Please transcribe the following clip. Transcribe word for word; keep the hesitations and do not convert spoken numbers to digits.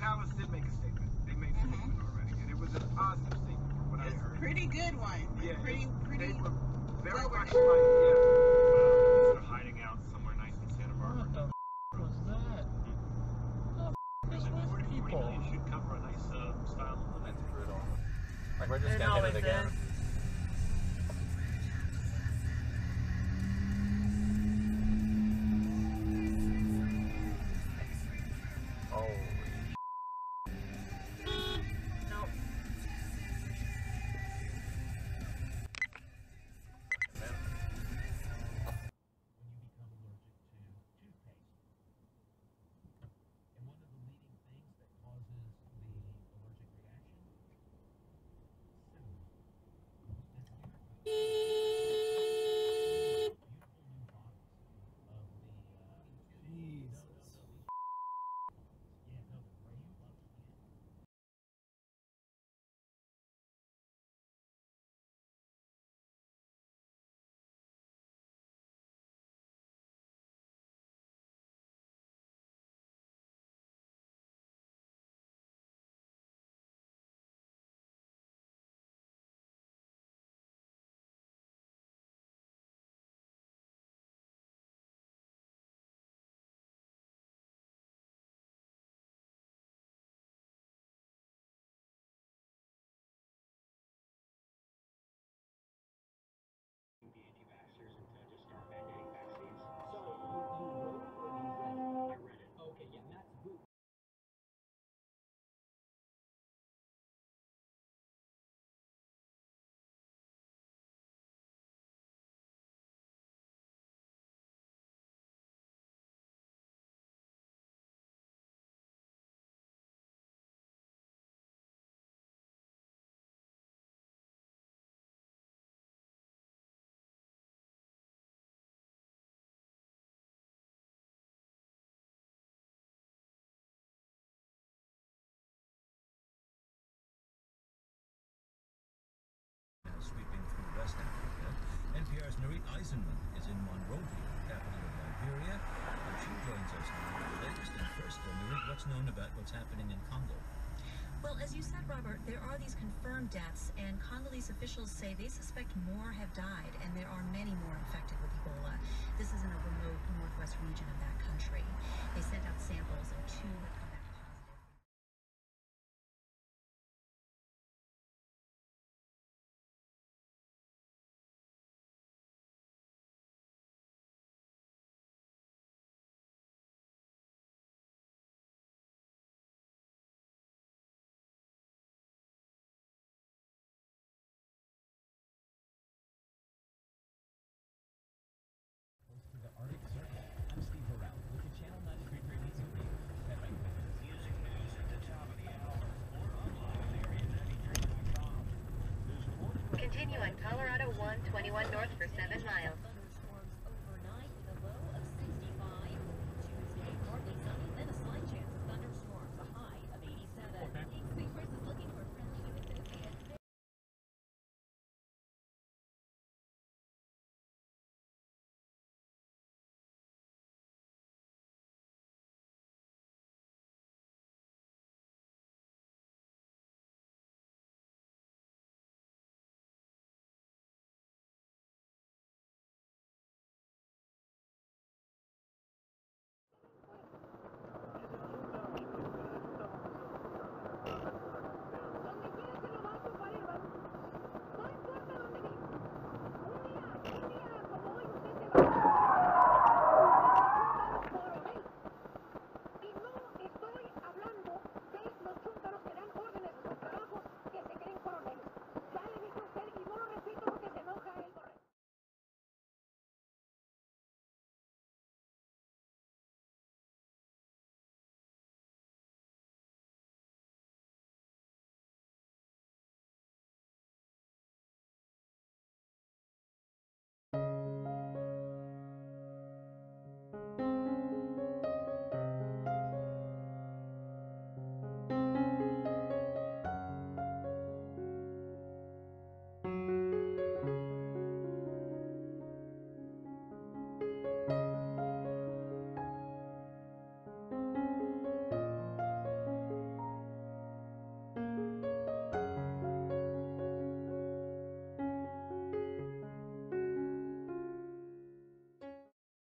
Palace did make a statement. They made a Mhm. statement already, and it was a positive statement from what It's I heard. pretty good one. Yeah, pretty, it- pretty. They were very well much written. like, yeah. Well, they're hiding out somewhere nice in Santa Barbara. What the f was that? The f is with forty people? million should cover a nice uh, style of living. That's brutal. Like, we're just It gonna hit always it again. is. Holy Nope. man. When you become allergic to toothpaste. And one of the leading things that causes the allergic reaction? Cinnamon. Most inherently. Beautiful new bottles of the uh Jesus. yeah, no, the gray and buff skin. The anti-vaxxers and to just start mandating vaccines. So you, you wrote it or you read it? I read it. Okay, yeah, and that's good. Sweeping through West Africa, N P R's Narit Eisenman is in Monrovia, capital of Liberia, and she joins us now with the latest. And first, uh, Narit, what's known about what's happening in Congo? Well, as you said, Robert, there are these confirmed deaths, and Congolese officials say they suspect more have died, and there are many more infected with Ebola. This is in a remote northwest region of that country. They sent out samples, and two have come back positive. Close to the Arctic Circle. I'm Steve Burrell with the Channel ninety-three News and View. Music news at the top of the hour or online at area ninety-three dot com. There's more to Continue on Colorado one twenty-one North for seven miles.